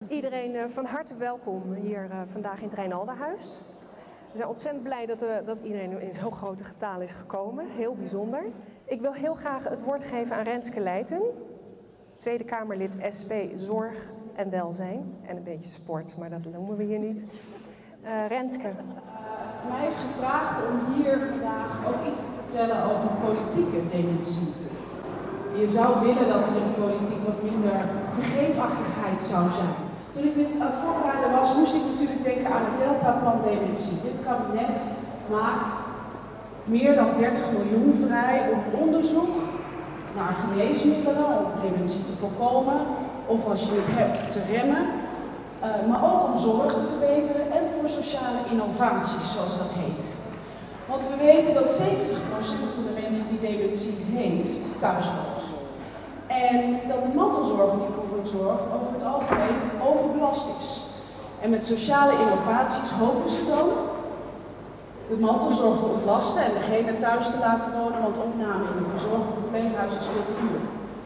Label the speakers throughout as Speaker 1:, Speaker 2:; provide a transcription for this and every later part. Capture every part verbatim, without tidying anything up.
Speaker 1: Iedereen uh, van harte welkom hier uh, vandaag in het Rijnaldenhuis. We zijn ontzettend blij dat, uh, dat iedereen in zo'n grote getal is gekomen. Heel bijzonder. Ik wil heel graag het woord geven aan Renske Leijten, Tweede Kamerlid S P Zorg en Welzijn. En een beetje sport, maar dat noemen we hier niet. Uh, Renske. Uh,
Speaker 2: mij is gevraagd om hier vandaag ook iets te vertellen over politieke dementie. Je zou willen dat er in de politiek wat minder vergeetachtigheid zou zijn. Toen ik dit aan het voorbereiden was, moest ik natuurlijk denken aan het Deltaplan dementie. Dit kabinet maakt meer dan dertig miljoen vrij om onderzoek naar geneesmiddelen om dementie te voorkomen of als je het hebt te remmen. Uh, maar ook om zorg te verbeteren en voor sociale innovaties, zoals dat heet. Want we weten dat zeventig procent van de mensen die dementie heeft, thuis woont. En dat de mantelzorg die voor hen zorgt over het algemeen overbelast is. En met sociale innovaties hopen ze dan de mantelzorg te ontlasten en degene thuis te laten wonen, want opname in een verzorging of verpleeghuis is veel te duur.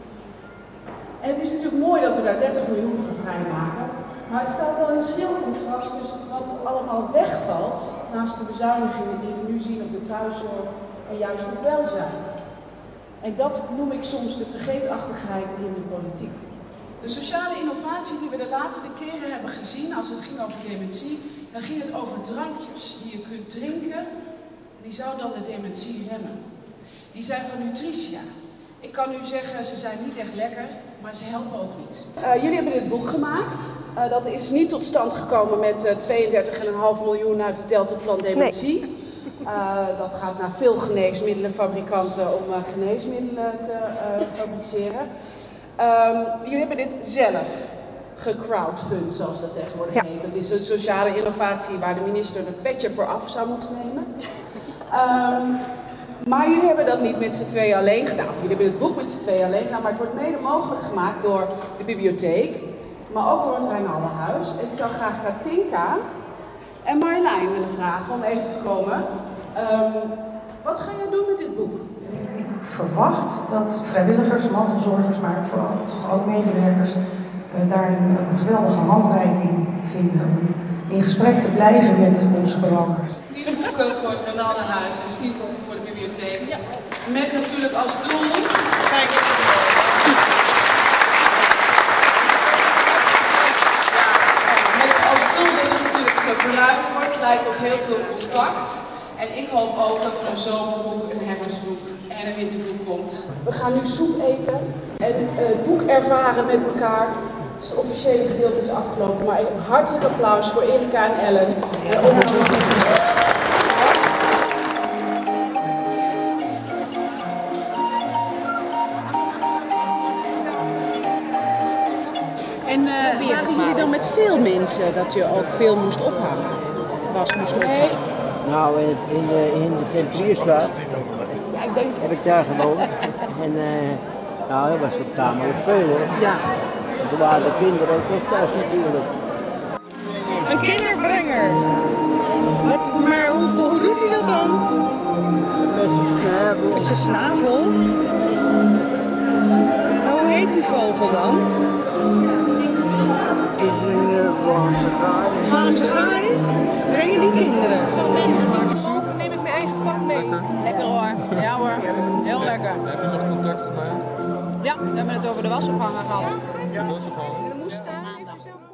Speaker 2: En het is natuurlijk mooi dat we daar dertig miljoen voor vrijmaken. Maar het staat wel in schril contrast tussen wat allemaal wegvalt naast de bezuinigingen die we nu zien op de thuiszorg en juist op welzijn. En dat noem ik soms de vergeetachtigheid in de politiek. De sociale innovatie die we de laatste keren hebben gezien als het ging over dementie, dan ging het over drankjes die je kunt drinken. Die zouden dan de dementie remmen. Die zijn van Nutricia. Ik kan u zeggen, ze zijn niet echt lekker, maar ze helpen ook niet. Uh, jullie hebben dit boek gemaakt. Uh, dat is niet tot stand gekomen met uh, tweeëndertig komma vijf miljoen uit het Deltaplan dementie. Nee. Uh, dat gaat naar veel geneesmiddelenfabrikanten om uh, geneesmiddelen te uh, fabriceren. Um, jullie hebben dit zelf gecrowdfund, zoals dat tegenwoordig ja. heet. Dat is een sociale innovatie waar de minister het petje voor af zou moeten nemen. Um, Maar jullie hebben dat niet met z'n tweeën alleen gedaan. Of jullie hebben het boek met z'n tweeën alleen gedaan, maar het wordt mede mogelijk gemaakt door de bibliotheek, maar ook door het Rijnaldenhuis. En ik zou graag Katinka en Marjolein willen vragen om even te komen. Um, wat ga jij doen met dit boek?
Speaker 3: Ik verwacht dat vrijwilligers, mantelzorgers, maar vooral toch ook medewerkers uh, daar een, een geweldige handreiking vinden om in gesprek te blijven met onze bewoners.
Speaker 2: Tien boeken voor het Rijnaldenhuis en tien boeken voor de bibliotheek. Ja. Met natuurlijk als doel. Kijk. Met als doel dat het natuurlijk gebruikt wordt, leidt tot heel veel contact. En ik hoop ook dat er een zomerboek, een herfstboek en een winterboek komt. We gaan nu soep eten en uh, het boek ervaren met elkaar. Dus het officiële gedeelte is afgelopen, maar een hartelijk applaus voor Erika en Ellen. En En uh, waren jullie dan met veel mensen dat je ook veel moest ophangen? Was moest ophangen?
Speaker 4: Nee. Nou, in, het, in, de, in de Templierstraat ja, ik denk... heb ik daar gewoond. En uh, nou, dat was ook tamelijk veel hoor.
Speaker 2: Ja.
Speaker 4: En toen waren de kinderen ook nog thuis natuurlijk.
Speaker 3: Een kinderbrenger! Wat, maar hoe, hoe doet hij dat dan?
Speaker 4: Met zijn snavel.
Speaker 3: Met zijn snavel? Hoe heet die vogel dan?
Speaker 4: Het is een uh, Vlaamse gaai.
Speaker 3: Vlaamse gaai? Brengen die kinderen?
Speaker 1: Van mensen die vermogen neem ik mijn eigen pak mee.
Speaker 5: Lekker hoor. Ja hoor. Heel lekker.
Speaker 6: Heb je nog contact gemaakt?
Speaker 5: Ja, we hebben het over de wasophanger gehad.
Speaker 6: Ja, de wasophanger.
Speaker 1: En de moestuin heeft u zelf